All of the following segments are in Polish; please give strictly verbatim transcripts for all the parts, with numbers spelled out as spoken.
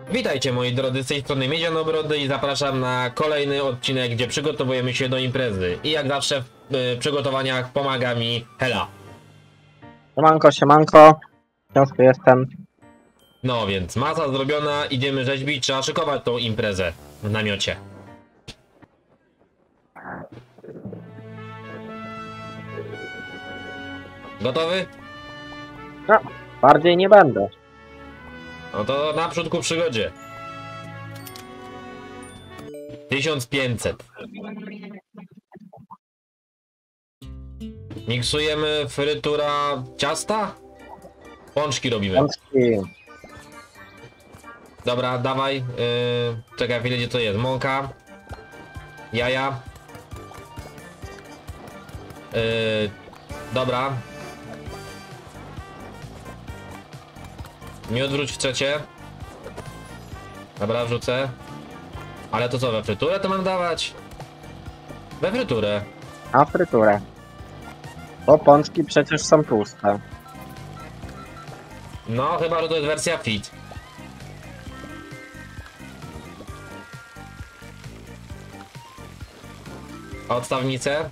Witajcie moi drodzy, z tej strony Miedzianobrody i zapraszam na kolejny odcinek, gdzie przygotowujemy się do imprezy. I jak zawsze w y, przygotowaniach pomaga mi Hela. Siemanko, siemanko. Wciąż tu jestem. No więc masa zrobiona, idziemy rzeźbić, trzeba szykować tą imprezę w namiocie. Gotowy? No, bardziej nie będę. No to naprzód ku przygodzie. tysiąc pięćset. Miksujemy frytura ciasta? Pączki robimy. Pączki. Dobra, dawaj. Yy, czekaj chwilę, gdzie to jest? Mąka. Jaja. Yy, dobra. Miód wróć w trzecie. Dobra, wrzucę. Ale to co, we fryturę to mam dawać? We fryturę. A fryturę. Bo pączki przecież są tłuste. No, chyba, że to jest wersja fit. Odstawnicę.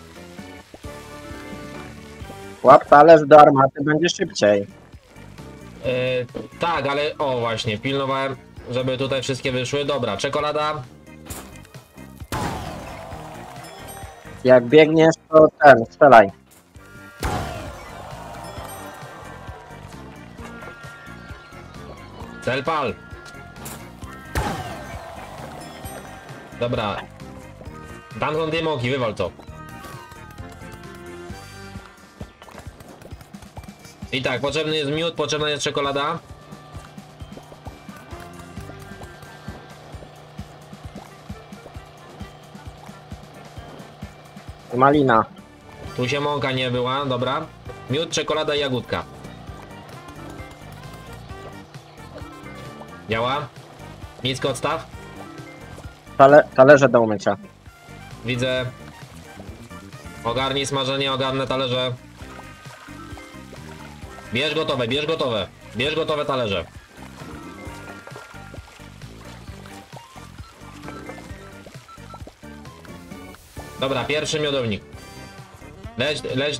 Łap talerz do armaty, będzie szybciej. Yy, tak, ale o właśnie, pilnowałem, żeby tutaj wszystkie wyszły. Dobra, czekolada. Jak biegniesz, to ten, strzelaj. Cel pal. Dobra. Tam są dwie mąki, wywal to. I tak, potrzebny jest miód, potrzebna jest czekolada. Malina. Tu się mąka nie była, dobra. Miód, czekolada i jagódka. Działa? Nisko odstaw. Tale, talerze do umycia. Widzę. Ogarnij smażenie, ogarnę talerze. Bierz gotowe, bierz gotowe. Bierz gotowe talerze. Dobra, pierwszy miodownik. Leć, leć.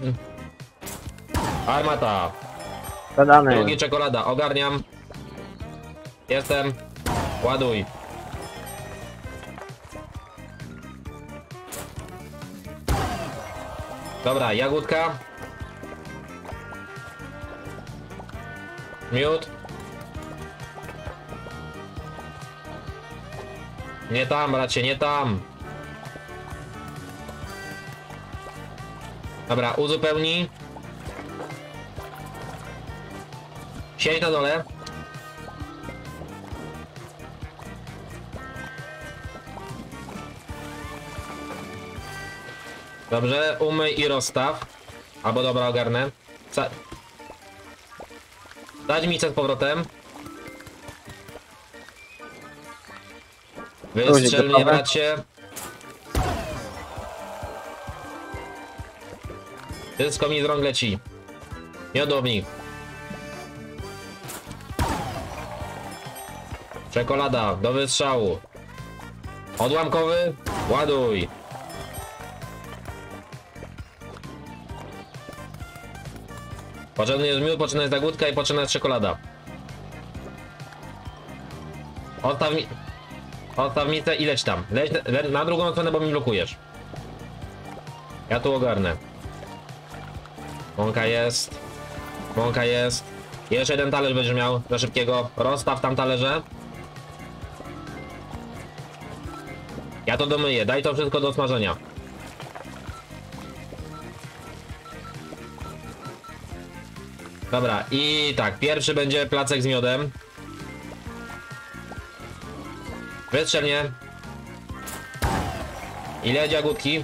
Armata. Dodany. Drugi czekolada, ogarniam. Jestem. Ładuj. Dobra, jagódka. Miód. Nie tam, bracie, nie tam. Dobra, uzupełnij. Siedź na dole. Dobrze, umyj i rozstaw. Albo dobra, ogarnę. Ca Dać mi z powrotem. Wystrzel mnie, bracie. Wszystko mi z rąk leci. Miodownik. Czekolada do wystrzału. Odłamkowy. Ładuj. Potrzebny jest miód, potrzebna jest jagódka i potrzebna jest czekolada. Odstaw mi... Odstaw micę i leć tam. Leć le na drugą stronę, bo mi blokujesz. Ja tu ogarnę. Mąka jest. Mąka jest. Jeszcze jeden talerz będziesz miał dla szybkiego. Rozstaw tam talerze. Ja to domyję. Daj to wszystko do smażenia. Dobra, i tak, pierwszy będzie placek z miodem. Wystrzel mnie. I leć jagódki.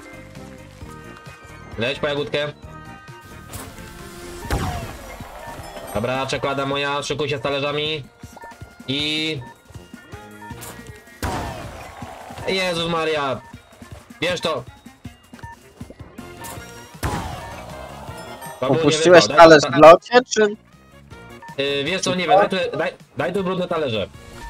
Leć po jagódkę. Dobra, czekolada moja, szykuj się z talerzami. I... Jezus Maria. Bierz to. Opuściłeś talerz w locie, czy... Yy, wiesz co, nie wiem, daj tu, daj, daj tu brudne talerze.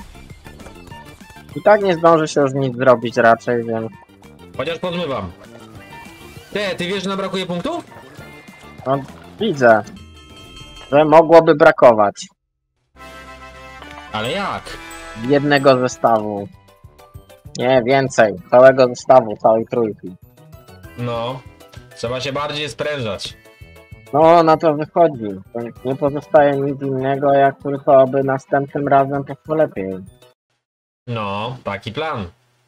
I tak nie zdąży się już nic zrobić raczej, więc... Chociaż podmywam. Ty, ty wiesz, że nam brakuje punktów? No, widzę, że mogłoby brakować Ale jak? jednego zestawu. Nie, więcej. Całego zestawu, całej trójki. No, trzeba się bardziej sprężać. No, na to wychodzi. To nie pozostaje nic innego, jak tylko aby następnym razem poszło lepiej. No, taki plan.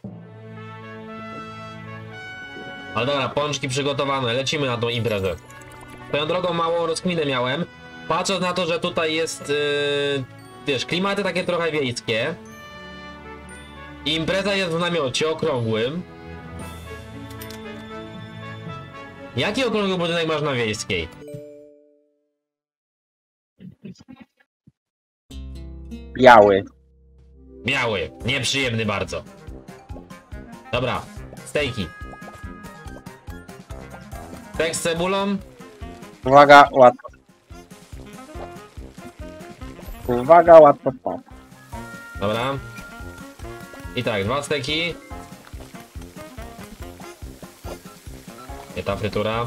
Ale dobra, pączki przygotowane, lecimy na tą imprezę. Swoją drogą małą rozkminę miałem. Patrząc na to, że tutaj jest, yy, wiesz, klimaty takie trochę wiejskie. Impreza jest w namiocie okrągłym. Jaki okrągły budynek masz na wiejskiej? Biały. Biały, nieprzyjemny bardzo. Dobra, stejki. Stek z cebulą. Uwaga, łatwo. Uwaga, łatwo spadł. Dobra. I tak, dwa steki. Nie ta frytura.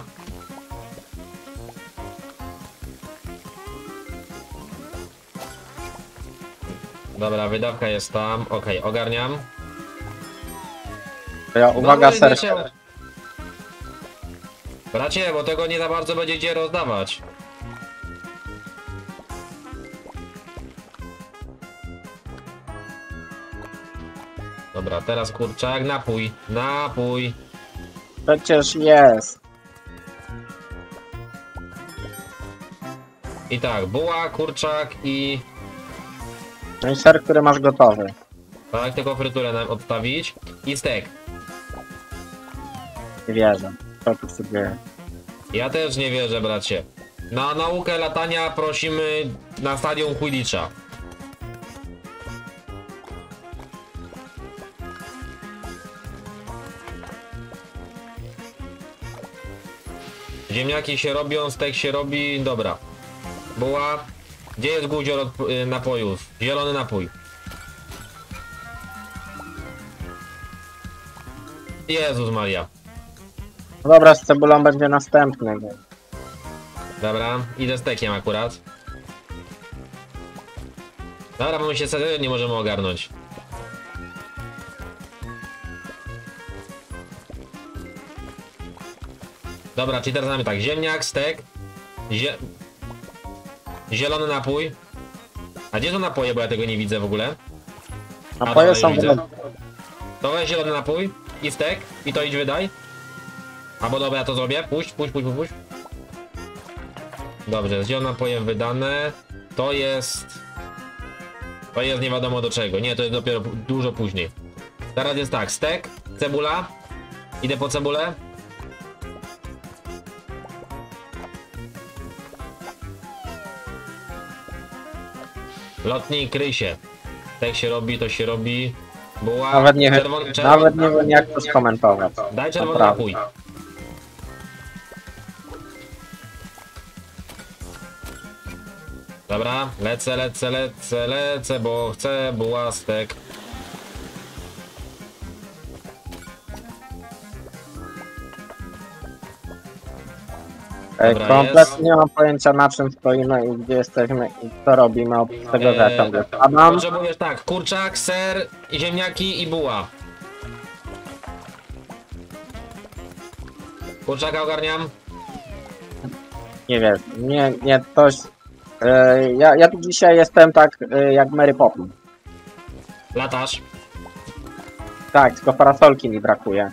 Dobra, wydawka jest tam. Okej, okay, ogarniam. Ja, uwaga, Dobra, ser. się... Bracie, bo tego nie za bardzo będziecie rozdawać. Dobra, teraz kurczak, napój, napój. Przecież jest. I tak, buła, kurczak i... No i ser, który masz gotowy. Tak, tylko fryturę nam odstawić. I stek. Nie wierzę. Co tu się dzieje? Ja też nie wierzę, bracie. Na naukę latania prosimy na stadion Quidditcha. Ziemniaki się robią, stek się robi, dobra. Buła. Gdzie jest guzior od y, napojów? Zielony napój. Jezus Maria. No dobra, z cebulą będzie następny. Więc... Dobra, idę z tekiem akurat. Dobra, bo my się serio nie możemy ogarnąć. Dobra, czyli teraz mamy tak, ziemniak, stek, zie... zielony napój. A gdzie są napoje, bo ja tego nie widzę w ogóle? Napoje A, są widzę. wygodne. To weź zielony napój i stek i to idź wydaj. Albo dobra, ja to zrobię, puść, puść, puść, puść. Dobrze, z zielonym napojem wydane. To jest... To jest nie wiadomo do czego, nie, to jest dopiero dużo później. Teraz jest tak, stek, cebula. Idę po cebulę. Lotnik, kryj się. Tak się robi, to się robi. Buła. Nawet nie, czerwony, czerwony, nawet nie wiem, jak to skomentować. daj czerwony Naprawdę. napój. Dobra, lecę, lecę, lecę, lecę, bo chcę buła, stek. Ej, Dobra, kompletnie jest. nie mam pojęcia, na czym stoimy i gdzie jesteśmy i co robimy, oprócz tego, że Eee, ciągle spadam. Potrzebujesz tak, kurczak, ser, ziemniaki i buła. Kurczaka ogarniam. Nie wiem, nie, nie, ktoś... E, ja, ja tu dzisiaj jestem tak e, jak Mary Poppins. Latasz. Tak, tylko parasolki mi brakuje.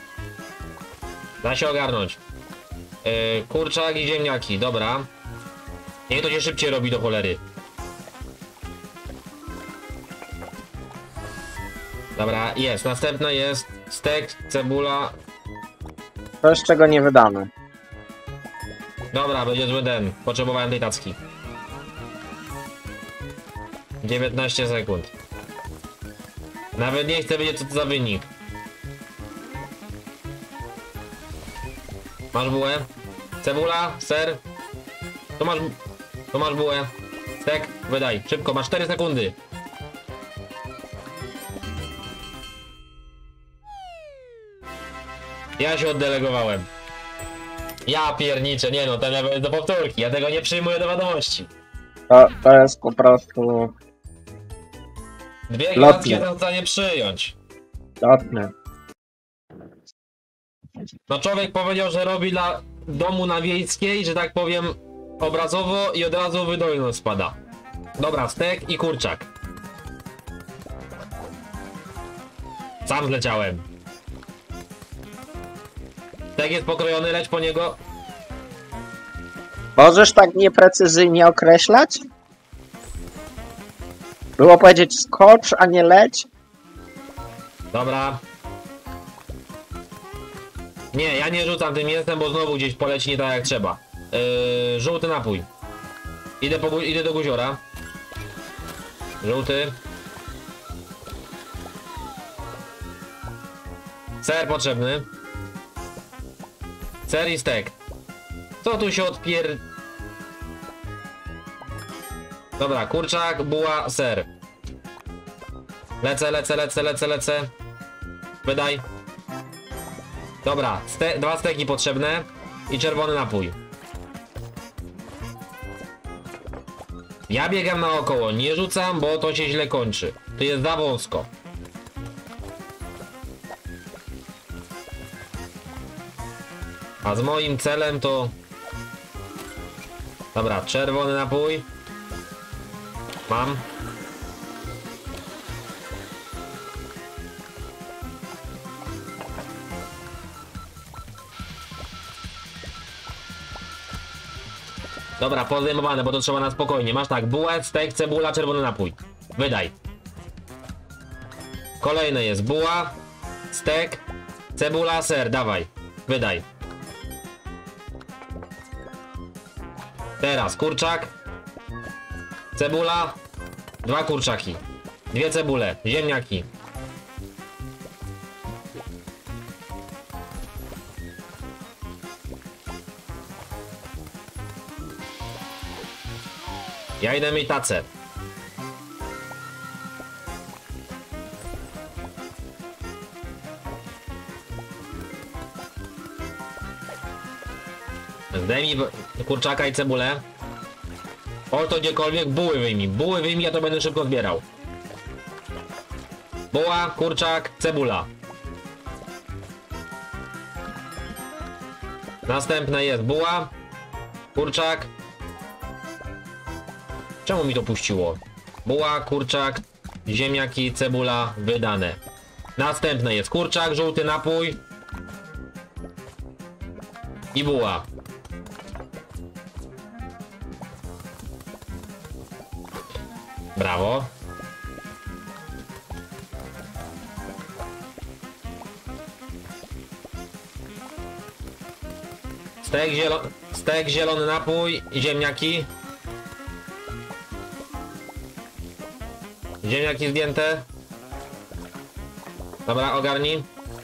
Da się ogarnąć. Yy, kurczak i ziemniaki, dobra. Niech to się szybciej robi do cholery. Dobra, jest. Następne jest stek, cebula. To z czego nie wydamy. Dobra, będzie zły ten. Potrzebowałem tej tacki. dziewiętnaście sekund. Nawet nie chcę wiedzieć, co to za wynik. Masz bułę? Cebula? Ser? To masz... To masz bułę. Stek, wydaj. Szybko, masz cztery sekundy. Ja się oddelegowałem. Ja pierniczę, nie no, ten level jest do powtórki. Ja tego nie przyjmuję do wiadomości. To, to jest po prostu Dwie Lotnie. gwiazdki jestem w stanie przyjąć. lotne. No człowiek powiedział, że robi dla domu na wiejskiej, że tak powiem obrazowo i od razu wydolność spada. Dobra, stek i kurczak. Sam zleciałem. Stek jest pokrojony, leć po niego. Możesz tak nieprecyzyjnie określać? Było powiedzieć skocz, a nie leć? Dobra. Nie, ja nie rzucam tym mięsem, bo znowu gdzieś poleci nie tak jak trzeba. Yy, żółty napój. Idę, po, idę do guziora. Żółty. Ser potrzebny. Ser i stek. Co tu się odpier... Dobra, kurczak, buła, ser. Lecę, lecę, lecę, lecę, lecę. Wydaj. Dobra, ste dwa steki potrzebne i czerwony napój. Ja biegam naokoło, nie rzucam, bo to się źle kończy. To jest za wąsko. A z moim celem to... Dobra, czerwony napój. Mam. Dobra, podejmowane, bo to trzeba na spokojnie. Masz tak, bułę, stek, cebula, czerwony napój. Wydaj. Kolejne jest buła, stek, cebula, ser, dawaj. Wydaj. Teraz kurczak, cebula, dwa kurczaki, dwie cebule, ziemniaki. Ja idę mieć tacę. Zdejmij kurczaka i cebulę. O to gdziekolwiek, buły wyjmij. Buły wyjmij, ja to będę szybko zbierał. Buła, kurczak, cebula. Następne jest buła, kurczak. Czemu mi to puściło? Buła, kurczak, ziemniaki, cebula, wydane. Następne jest kurczak, żółty napój i buła. Brawo. Stek, zielo stek, zielony napój i ziemniaki. Ziemniaki zdjęte. Dobra, ogarnij.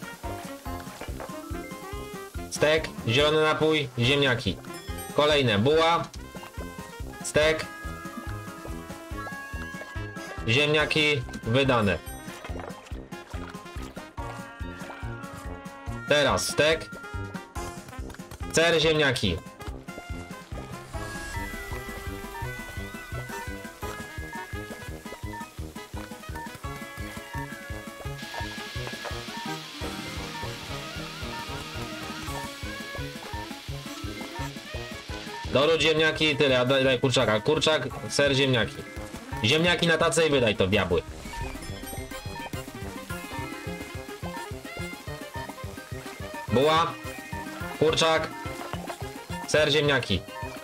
Stek, zielony napój, ziemniaki. Kolejne, buła, stek, ziemniaki, wydane. Teraz stek, ser, ziemniaki. Dorzuć ziemniaki i tyle, a daj, daj kurczaka. Kurczak, ser, ziemniaki. Ziemniaki na tacę i wydaj to, diabły. Buła, kurczak, ser, ziemniaki.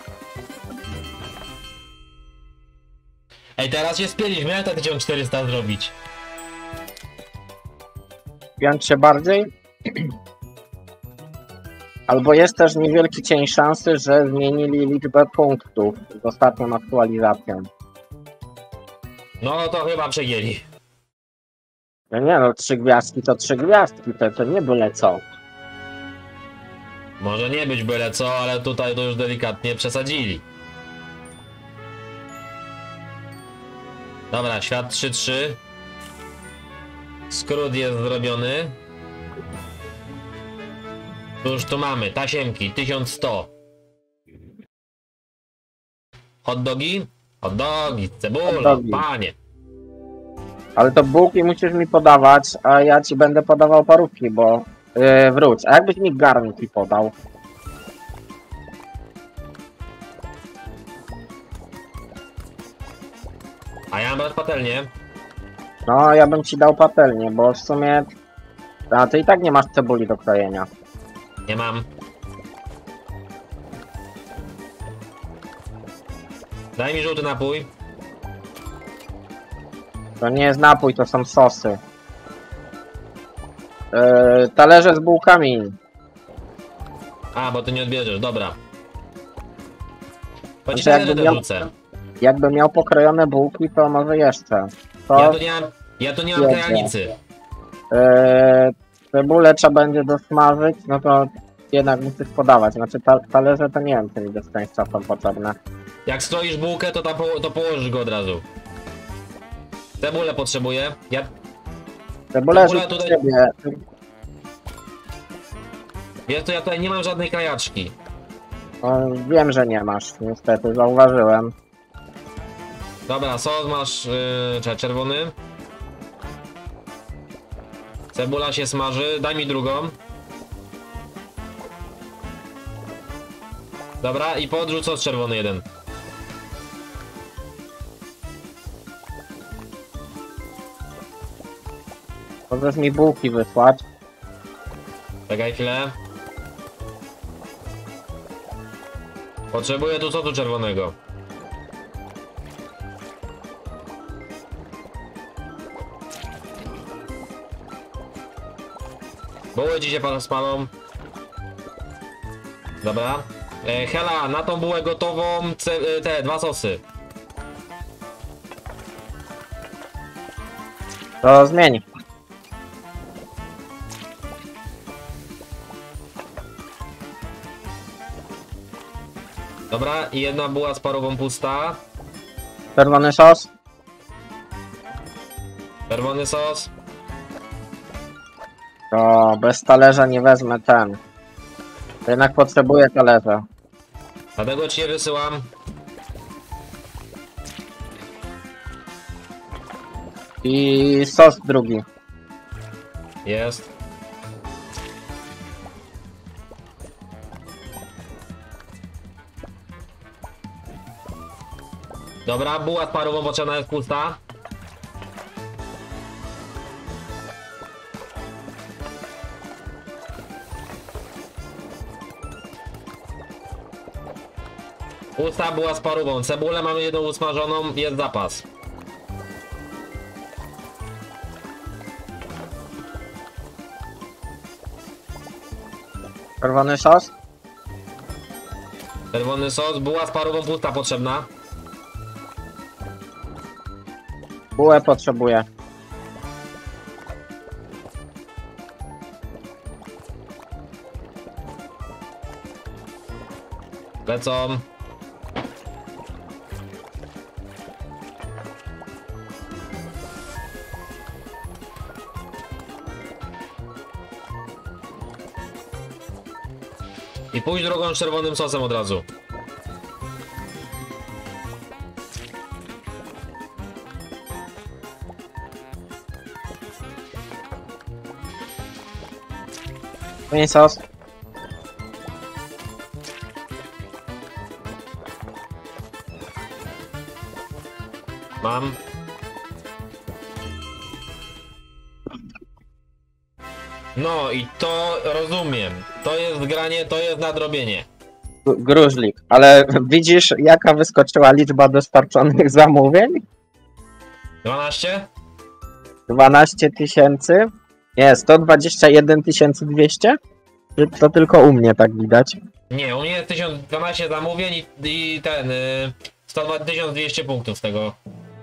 Ej, teraz się spieliśmy, jak to tysiąc czterysta zrobić? Piąć się bardziej? Albo jest też niewielki cień szansy, że zmienili liczbę punktów z ostatnią aktualizacją. No to chyba przegięli. No nie no, trzy gwiazdki to trzy gwiazdki, to, to nie byle co. Może nie być byle co, ale tutaj to już delikatnie przesadzili. Dobra, świat trzy trzy. Skrót jest zrobiony. Cóż tu mamy? Tasiemki, tysiąc sto. Hot dogi? Hot dogi, cebulą, Hot dogi. panie. Ale to bułki musisz mi podawać, a ja ci będę podawał parówki, bo yy, wróć. A jakbyś mi garnki podał? A ja mam brać patelnię. No, ja bym ci dał patelnię, bo w sumie... A ty i tak nie masz cebuli do krojenia. Nie mam. Daj mi żółty napój. To nie jest napój, to są sosy. Yy, talerze z bułkami. A, bo ty nie odbierzesz, dobra. To ci Znaczy, jakby talerze też miał- rzucę. Jakbym miał pokrojone bułki, to może jeszcze. To Ja tu nie mam, ja tu nie mam Jedzie. krajanicy. yy, cebulę trzeba będzie dosmażyć, no to jednak musisz podawać. Znaczy ta, talerze to nie wiem, czy mi bezpieczeństwa są potrzebne. Jak skroisz bułkę, to, tam po, to położysz go od razu. Cebulę potrzebuję. Ja, Cebulę Cebula rzuć tutaj- ciebie. wiesz co, ja tutaj nie mam żadnej krajaczki. No, wiem, że nie masz, niestety, zauważyłem. Dobra, sos masz yy, czekaj, czerwony. Cebula się smaży, daj mi drugą. Dobra, i podrzuć sos czerwony jeden. Możesz mi bułki wysłać. Czekaj chwilę. Potrzebuję tu sosu czerwonego. Buły ci się pan spalą. Dobra. E, Hela, na tą bułę gotową ce, e, te dwa sosy. To zmień. Dobra, i jedna buła z parową pusta. Czerwony sos. Czerwony sos. To bez talerza nie wezmę ten. Jednak potrzebuję talerza. Dlatego ci je wysyłam. I sos drugi. Jest. Dobra, buła z parową potrzebna jest pusta. Pusta była z parową. Cebulę mamy jedną usmażoną, jest zapas. Czerwony sos. Czerwony sos, buła z parową pusta potrzebna. Bułę potrzebuję. Lecą. I pójdź drogą z czerwonym sosem od razu. Zmień sos. Mam. No i to rozumiem. To jest granie, to jest nadrobienie. G- Gruźlik. Ale widzisz, jaka wyskoczyła liczba dostarczonych zamówień? dwanaście? dwanaście tysięcy. Nie, sto dwadzieścia jeden tysięcy dwieście? Czy to tylko u mnie tak widać? Nie, u mnie jest tysiąc dwanaście zamówień i, i ten... Y, sto dwa tysiąc dwieście punktów z tego.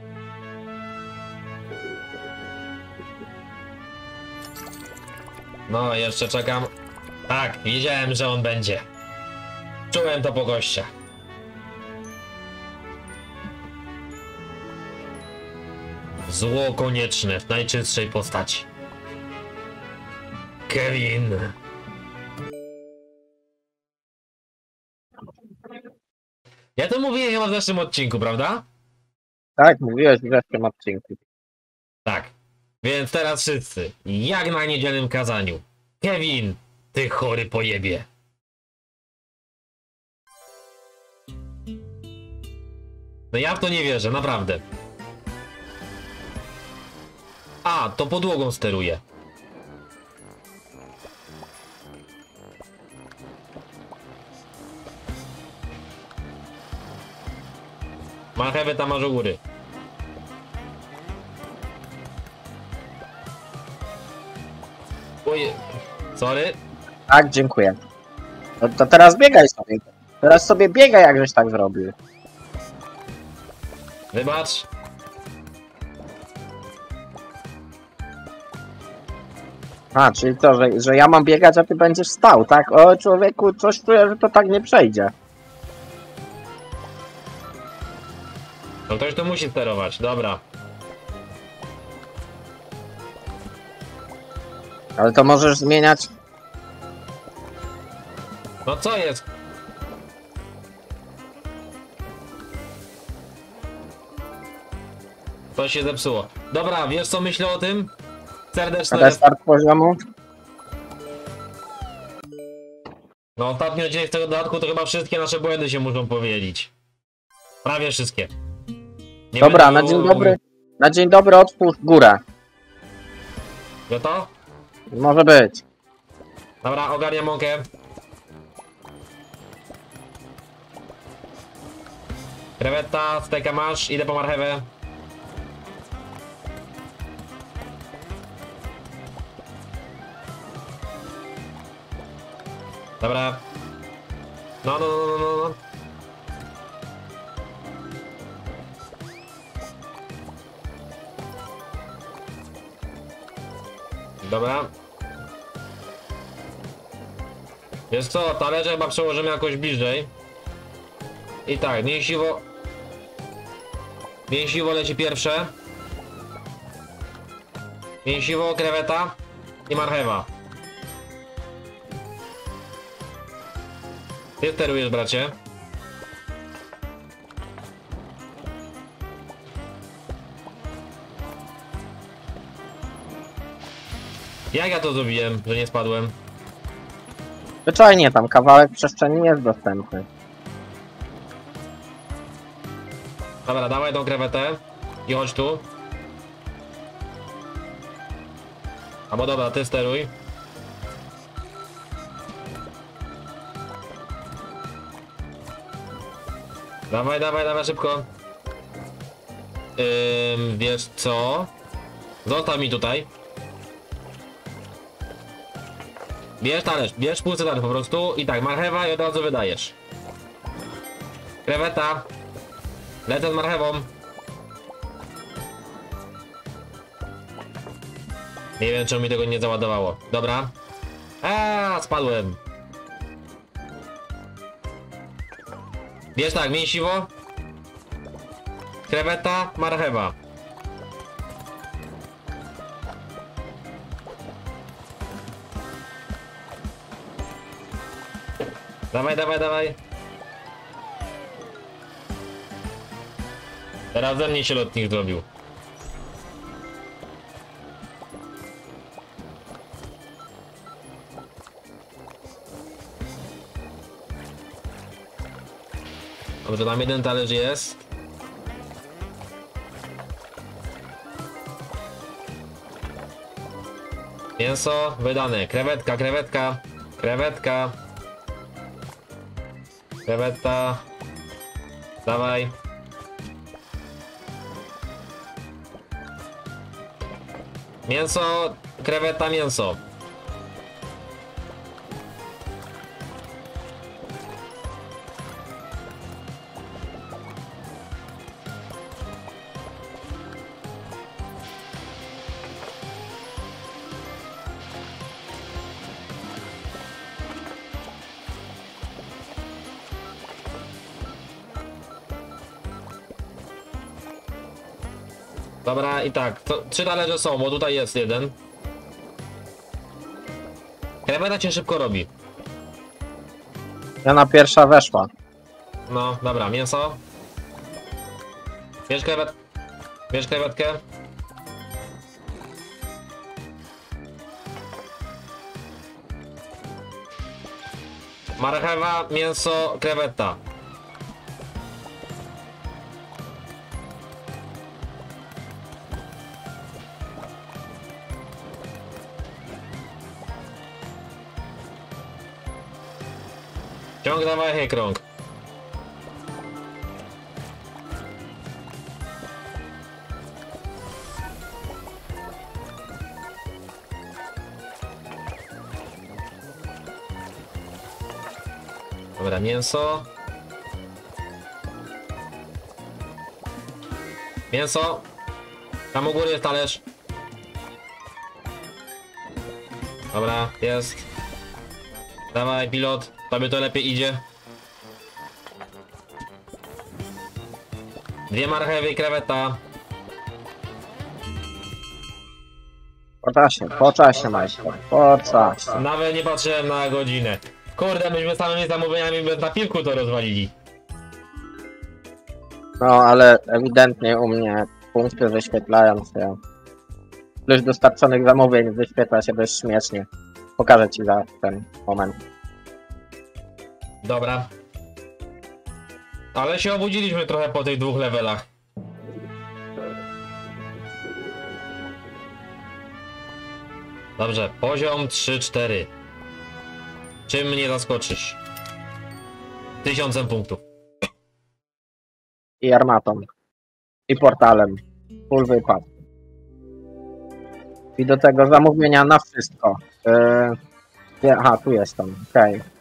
No, jeszcze czekam. Tak, wiedziałem, że on będzie. Czułem to po gościach. Zło konieczne w najczystszej postaci. Kevin. Ja to mówiłem chyba w zeszłym odcinku, prawda? Tak, mówiłeś w zeszłym odcinku. Tak. Więc teraz wszyscy, jak na niedzielnym kazaniu. Kevin, ty chory pojebie. No ja w to nie wierzę, naprawdę. A, to podłogą steruje. Marchewę tam masz u góry. Oj, sorry. Tak, dziękuję. No to teraz biegaj sobie. Teraz sobie biegaj, jak żeś tak zrobił. Wybacz. A, czyli to, że, że ja mam biegać, a ty będziesz stał, tak? O, człowieku, coś czuję, że to tak nie przejdzie. No ktoś to musi sterować, dobra. Ale to możesz zmieniać. No co jest? Coś się zepsuło. Dobra, wiesz co myślę o tym? Serdeczne. Restart poziomu. No ostatni odcinek tego dodatku to chyba wszystkie nasze błędy się muszą powielić. Prawie wszystkie. Nie Dobra, będę na dzień mówił- dobry. Na dzień dobry otwórz górę. Gotow? Może być. Dobra, ogarniam mąkę. Krewetta, steka masz, idę po marchewę. Dobra. No, no, no, no, no. Dobra. Wiesz co, talerze chyba przełożymy jakoś bliżej. I tak, mięsiwo... Mięsiwo leci pierwsze. Mięsiwo, kreweta i marchewa. Ty sterujesz, bracie. Jak ja to zrobiłem, że nie spadłem? Zwyczajnie tam kawałek przestrzeni jest dostępny. Dobra, dawaj tą krewetę i chodź tu. Albo dobra, ty steruj. Dawaj, dawaj, dawaj szybko. Ym, wiesz co? Zostaw mi tutaj. Bierz talerz, bierz pusty talerz po prostu i tak, marchewa i od razu wydajesz. Kreweta. Lecę z marchewą. Nie wiem, czemu mi tego nie załadowało. Dobra. Eee, spadłem. Wiesz tak, mięsiwo. Kreweta, marchewa. Dawaj, dawaj, dawaj. Teraz ze mnie się lotnik zrobił. Dobrze, tam jeden talerz jest. Mięso wydane. Krewetka, krewetka, krewetka. Kreweta. Dawaj. Mięso, kreweta, mięso. Dobra, i tak, to, trzy talerze są, bo tutaj jest jeden. Kreweta cię szybko robi. Ona pierwsza weszła. No, dobra, mięso. Bierz krewet... Bierz krewetkę. Marchewa, mięso, kreweta. Ciąg dawaj, hej krąg. Dobra, mięso. Mięso. Tam u góry jest talerz. Dobra, jest. Dawaj, pilot. Tobie to lepiej idzie. Dwie marchewy i kreweta. Po czasie, po czasie, Majko. Po czasie. Nawet nie patrzyłem na godzinę. Kurde, myśmy samymi zamówieniami bez napiwku to rozwalili. No, ale ewidentnie u mnie punkty wyświetlają się. Ilość dostarczonych zamówień wyświetla się dość śmiesznie. Pokażę ci za ten moment. Dobra. Ale się obudziliśmy trochę po tych dwóch levelach. Dobrze, poziom trzy cztery. Czym mnie zaskoczysz? Tysiącem punktów. I armatą. I portalem. Full wypad. I do tego zamówienia na wszystko. Yy... Aha, tu jestem. Okej. Okay.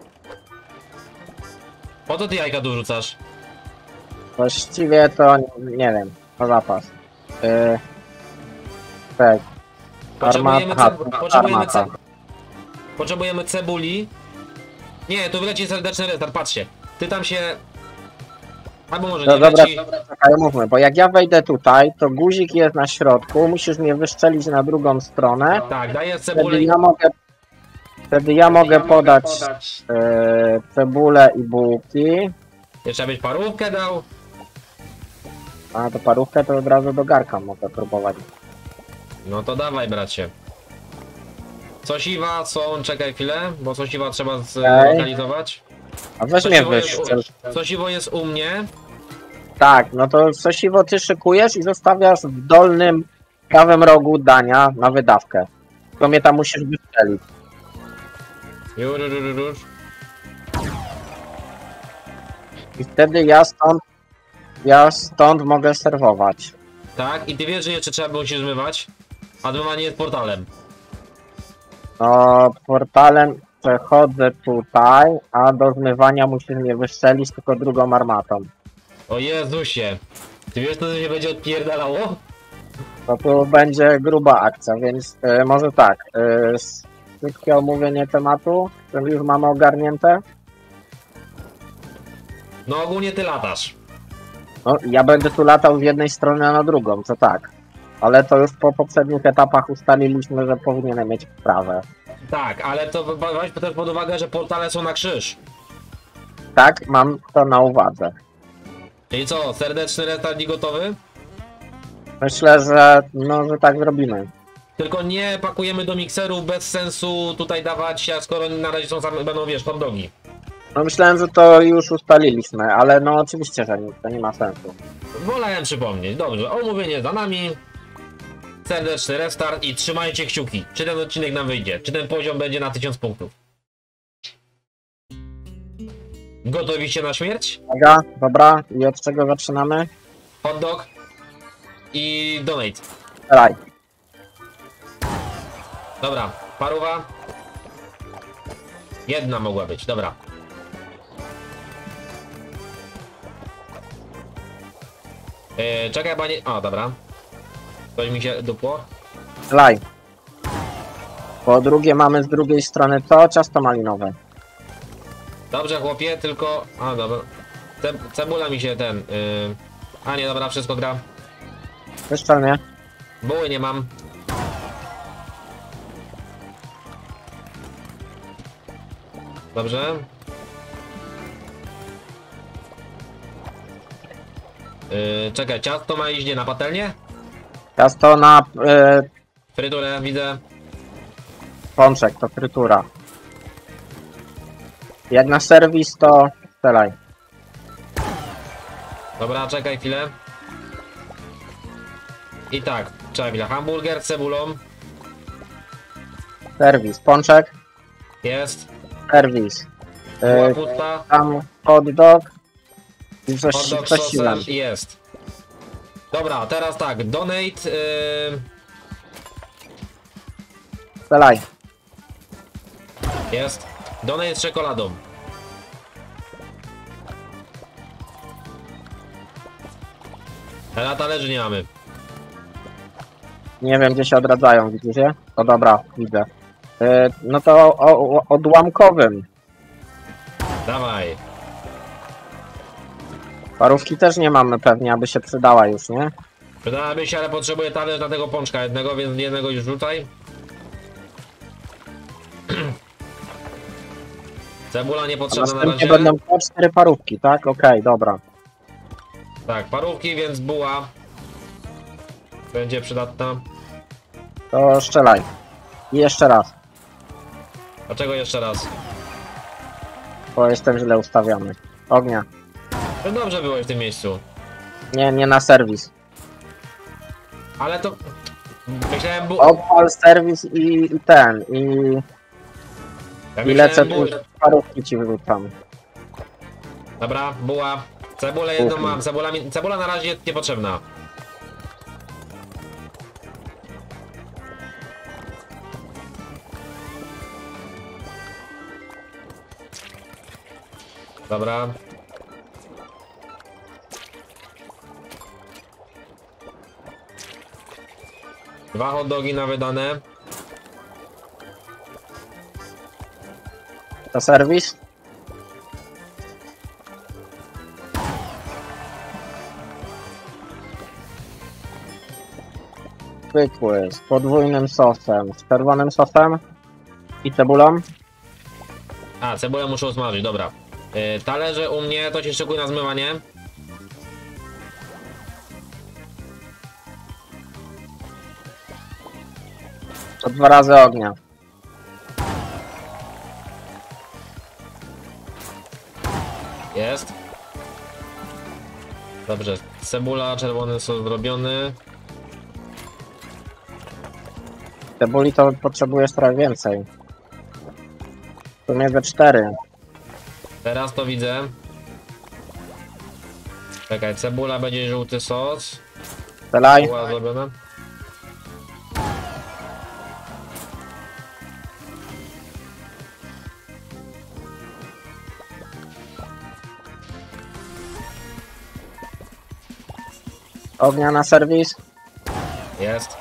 Po co ty jajka tu rzucasz? Właściwie to nie wiem. Na zapas. Yy... Tak. Potrzebujemy, Armata. ce potrzebujemy, ce Armata. potrzebujemy cebuli. Nie, tu wyleci serdeczny restart, patrzcie. Ty tam się... Albo może No nie dobra, leci. dobra, czekaj, mówmy, bo jak ja wejdę tutaj, to guzik jest na środku, musisz mnie wyszczelić na drugą stronę. Tak, daję cebulę Wtedy i... ja mogę, wtedy ja mogę podać e, cebulę i bułki. Jeszcze byś parówkę dał. A to parówkę to od razu do garka mogę próbować. No to dawaj, bracie. Sosiwa są, czekaj chwilę, bo sosiwa trzeba zlokalizować. A weź mnie Sosiwo jest, wyszczel. u... sosiwo jest u mnie. Tak, no to sosiwo ty szykujesz i zostawiasz w dolnym prawym rogu dania na wydawkę. Tylko mnie tam musisz wyszczelić. Już, już, już, już. I wtedy ja stąd, ja stąd mogę serwować. Tak, i ty wiesz, że jeszcze trzeba było się zmywać? A zmywanie jest portalem. No, portalem przechodzę tutaj, a do zmywania musisz mnie wystrzelić tylko drugą armatą. O Jezusie. Ty wiesz, co to się będzie odpierdalało? To tu będzie gruba akcja, więc y, może tak. Y, szybkie omówienie tematu, to już mamy ogarnięte. No ogólnie ty latasz. No, ja będę tu latał z jednej strony na drugą, to tak. Ale to już po poprzednich etapach ustaliliśmy, że powinienem mieć wprawę. Tak, ale to weź też pod uwagę, że portale są na krzyż. Tak, mam to na uwadze. Czyli co, serdeczny restart i gotowy? Myślę, że no, że tak zrobimy. Tylko nie pakujemy do mikserów, bez sensu tutaj dawać, a skoro na razie są same, będą, wiesz, hot dogi. No myślałem, że to już ustaliliśmy, ale no oczywiście, że nie, to nie ma sensu. Wolałem przypomnieć. Dobrze, omówienie za nami. Serdeczny restart i trzymajcie kciuki. Czy ten odcinek nam wyjdzie? Czy ten poziom będzie na tysiąc punktów? Gotowiście na śmierć? Uwaga, dobra, i od czego zaczynamy? Hot dog i donate. Raj. Dobra, paruwa. Jedna mogła być, dobra. Yy, czekaj, panie. O, dobra. Coś mi się dupło. Laj. Po drugie mamy z drugiej strony to ciasto malinowe. Dobrze, chłopie, tylko... A, dobra. Ce cebula mi się ten... Yy... A nie, dobra, wszystko gra. Jeszcze nie. Buły nie mam. Dobrze. Yy, czekaj, ciasto ma iść gdzie? Na patelnię? Ciasto na y, Fryturę widzę. pączek, to frytura. Jak na serwis, to strzelaj. Dobra, czekaj chwilę. I tak, czekaj chwilę. Hamburger z cebulą. Serwis, pączek, Jest. serwis. Była Y, pusta. tam hot dog i coś, Hot dog z coś sosem siłem. jest. Dobra, teraz tak, donate. Yy, Strzelaj. jest. Donate z czekoladą. Ale na talerzy nie mamy. Nie wiem, gdzie się odradzają, widzicie? O dobra, widzę. Y, no to o, o, odłamkowym. Dawaj. Parówki też nie mamy pewnie, aby się przydała już, nie? Przydałaby się, ale potrzebuję talerz na tego pączka jednego, więc jednego już rzucaj. Cebula A niepotrzebna na następnie razie. będą po cztery parówki, tak? Okej, dobra. Tak, parówki, więc buła będzie przydatna. To strzelaj. I jeszcze raz, Dlaczego jeszcze raz? bo jestem źle ustawiony. Ognia. No dobrze byłeś w tym miejscu. Nie, nie na serwis. Ale to... Myślałem bu... Odpal serwis i, i ten, i, Ja i lecę myślałem tu, bu... parówki ci wyrzucam. Dobra, buła. Cebulę jedną mam. Cebula, mi... Cebula na razie niepotrzebna. Dobra. Dwa hot dogi na wydane. To serwis? Zwykły, z podwójnym sosem, z czerwonym sosem i cebulą. A, cebulę muszę usmażyć, dobra. Yy, talerze u mnie, to się szykuje na zmywanie. To dwa razy ognia. Jest. Dobrze, cebula, czerwony sos zrobiony. Cebuli to potrzebujesz trochę więcej. W sumie ze cztery. Teraz to widzę. Czekaj, cebula będzie żółty sos. Strzelaj. Była zrobiona. Ognia na serwis. Jest.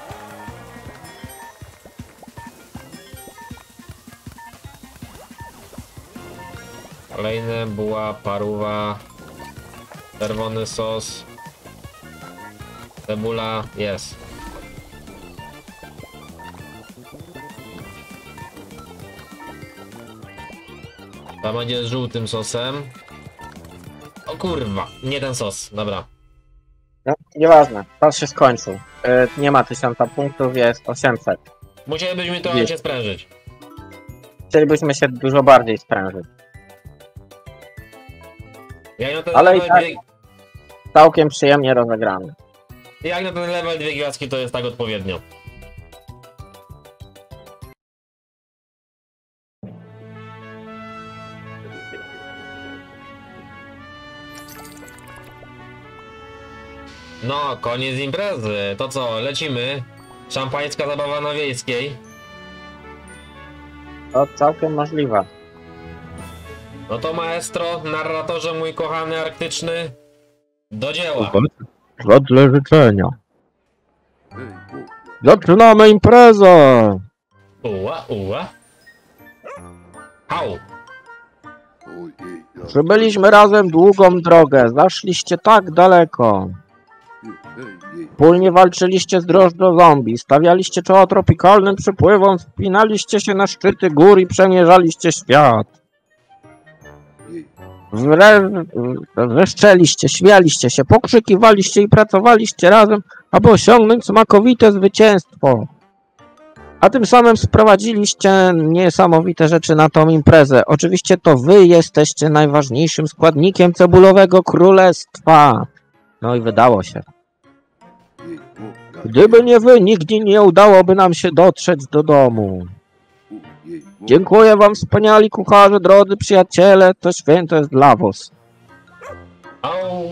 Kolejne buła, paruwa, czerwony sos, cebula, jest. Ta będzie z żółtym sosem. O kurwa, nie ten sos, dobra. No, nieważne, czas się skończył. Yy, nie ma tysiąca punktów, jest osiemset. Musielibyśmy trochę Jest. się sprężyć. Chcielibyśmy się dużo bardziej sprężyć. Jak na ten Ale level i tak- dwie, Całkiem przyjemnie rozegrany. jak na ten level dwie gwiazdki to jest tak odpowiednio. No, koniec imprezy. To co, lecimy? Szampańska zabawa na Wiejskiej. To całkiem możliwe. No to maestro, narratorze mój kochany arktyczny, do dzieła. Wedle życzenia. Zaczynamy imprezę! Uła, uła. Hał. Przybyliśmy razem długą drogę, zaszliście tak daleko. Wspólnie walczyliście z drożdżo zombie, stawialiście czoła tropikalnym przypływom, wspinaliście się na szczyty gór i przemierzaliście świat. Wre... Wrzeszczeliście, śmialiście się, pokrzykiwaliście i pracowaliście razem, aby osiągnąć smakowite zwycięstwo. A tym samym sprowadziliście niesamowite rzeczy na tą imprezę. Oczywiście to wy jesteście najważniejszym składnikiem cebulowego królestwa. No i wydało się. Gdyby nie wy, nigdy nie udałoby nam się dotrzeć do domu. Dziękuję wam, wspaniali kucharze, drodzy przyjaciele, to święto jest dla was. Au.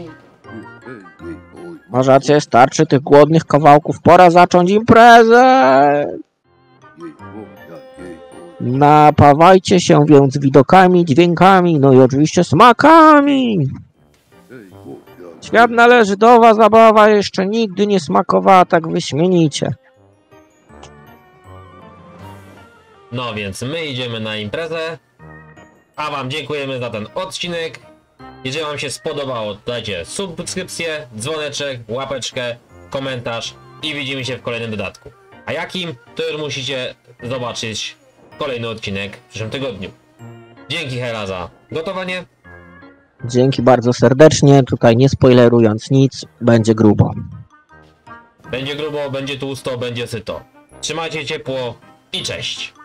Możecie, starczy tych głodnych kawałków, pora zacząć imprezę. Napawajcie się więc widokami, dźwiękami, no i oczywiście smakami. Świat należy do was, zabawa jeszcze nigdy nie smakowała tak wyśmienicie. No więc my idziemy na imprezę, a wam dziękujemy za ten odcinek. Jeżeli wam się spodobało, dajcie subskrypcję, dzwoneczek, łapeczkę, komentarz i widzimy się w kolejnym dodatku. A jakim, to już musicie zobaczyć kolejny odcinek w przyszłym tygodniu. Dzięki Hela za gotowanie. Dzięki bardzo serdecznie, tutaj nie spoilerując nic, będzie grubo. Będzie grubo, będzie tłusto, będzie syto. Trzymajcie ciepło i cześć.